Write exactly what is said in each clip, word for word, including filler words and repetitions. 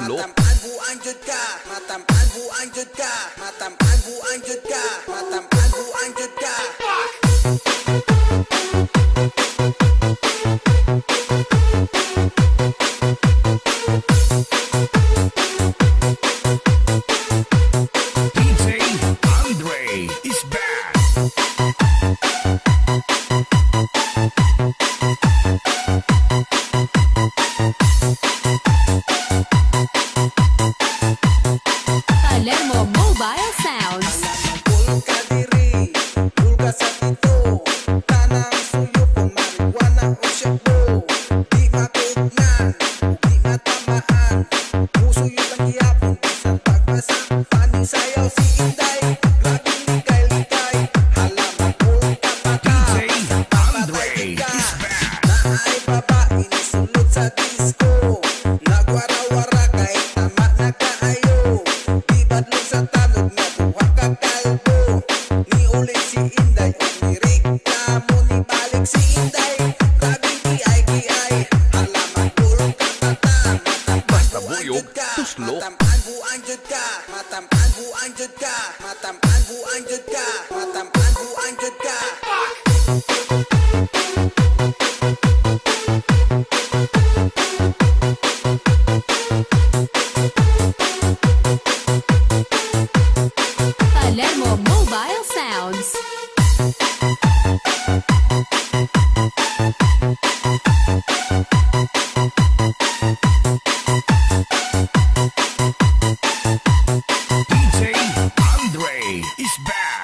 Matampan buang jud ka, matampan buang jud ka, matampan buang jud ka, matampan buang jud ka. Palermo Mobile Sounds. Bulka diri, bulka sa tito, tanang suyo pang marijuana o shabu. Di mapignan, di matamaan, puso yun lang giyapon, isang pagpasang panisayaw si Inday. Grabing likay-likay, halaman bulka pata, sa papatay ka. Naay babae ni sulod sa disco, nagwara-wara kahit tama na kaayo. Badlong sa tanog na duha ka kalbo, ni ulit si Inday o ni reklamo ni balik si Inday. Grabing kiay-kiay, halaman bulong ka tata, matampan buang jud ka, matampan buang jud ka, matampan buang jud ka, matampan buang jud ka, matampan buang jud ka. Palermo Mobile Sounds. D J Andre is back.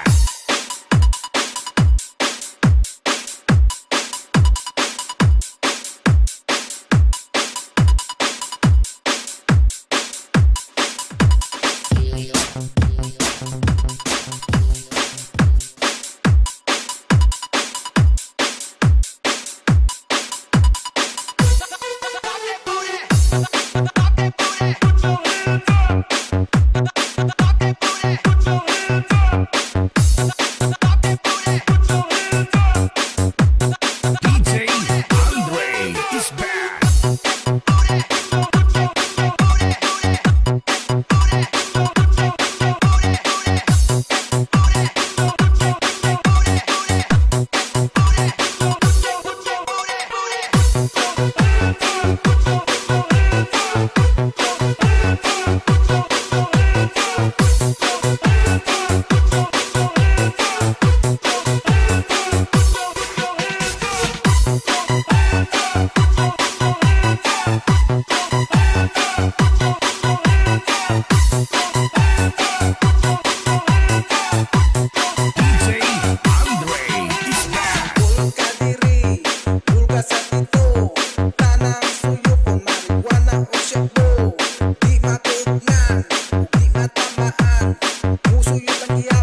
Puso yun lang